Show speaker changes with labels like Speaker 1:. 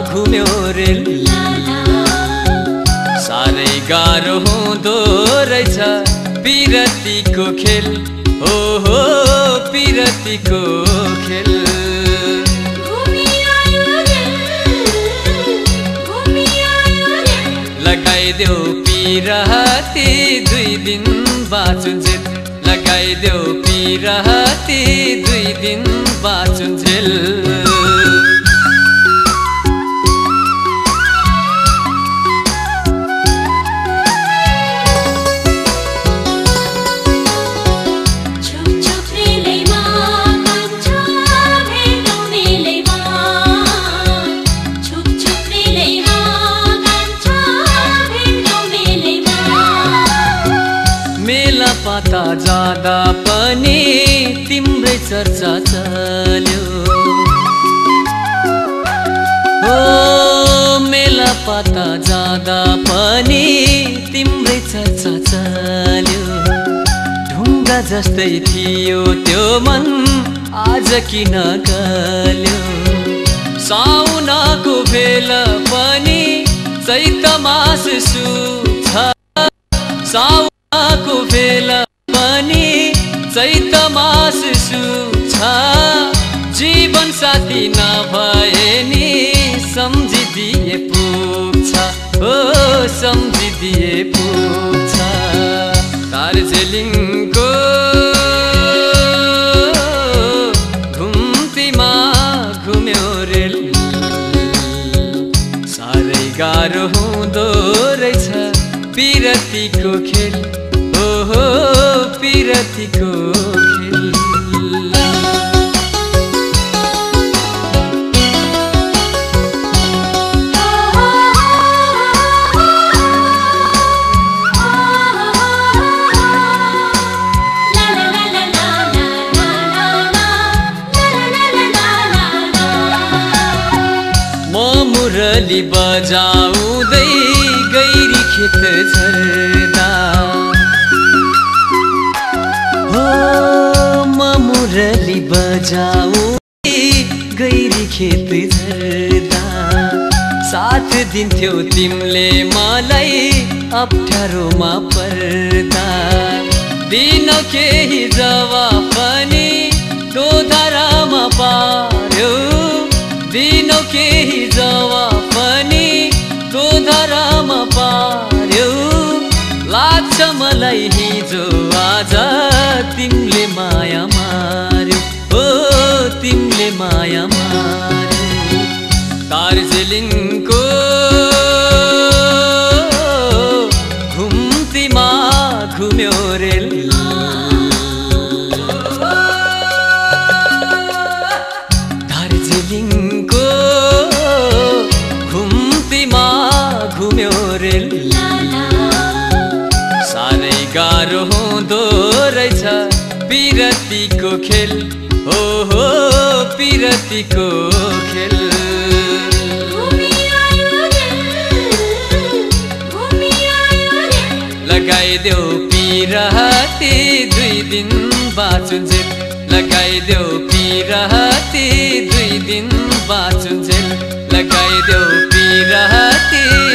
Speaker 1: घुम्यो रेल साह्रै गाह्रो हुँदो रहेछ पिरतीको खेल हो पिरतीको खेल लगाइदेऊ पिरहती 2 दिन बाँचुन्जेल लगाइदेऊ पिरहती 2 दिन बाँचुन्जेल पाता जाँदा पनि तिम्रै चर्चा चल्यो हो मेला पाता जाँदा पनि तिम्रै चर्चा चल्यो ढुङ्गा जस्तै थियो त्यो मन आज किन गल्यो साउनको बेल पनि चैत मास सुछ साउनको बेल पनि चैत मास सुछ जीवन साथी नभए नि सम्झिदिए पुग्छ हो सम्झिदिए पुग्छ दार्जिलिङको घुम्तीमा घुम्यो रेल साह्रै गाह्रो हुँदो रहेछ पिरतीको खेल हो पिरतीको खेल म मुरली बजाउँदै गैरी खेत झर्दा हो म मुरली बजाउँदै गैरी खेत झर्दा साथ दिन्थ्यौ तिमीले मलाई अप्ठ्यारोमा पर्दा दिनौ केही जवाफ पनि दोधारामा पार्यौ दिनौ केही जवाफ पनि दोधारामा पार्यौ लाग्छ मलाई हिजो आज तिमीले माया मार्यौ हो तिमीले माया मार्यौ दार्जिलिङको घुम्तीमा घुम्यो रेल दार्जिलिङको घुम्तीमा घुम्यो रेल साह्रै गाह्रो हुँदो रहेछ पिरतीको खेल हो पिरतीको खेल लगाइदेऊ पिरहती 2 दिन बाँचुन्जेल लगाइदेऊ पिरहती 2 दिन बाँचुन्जेल लगाइदेऊ पिरहती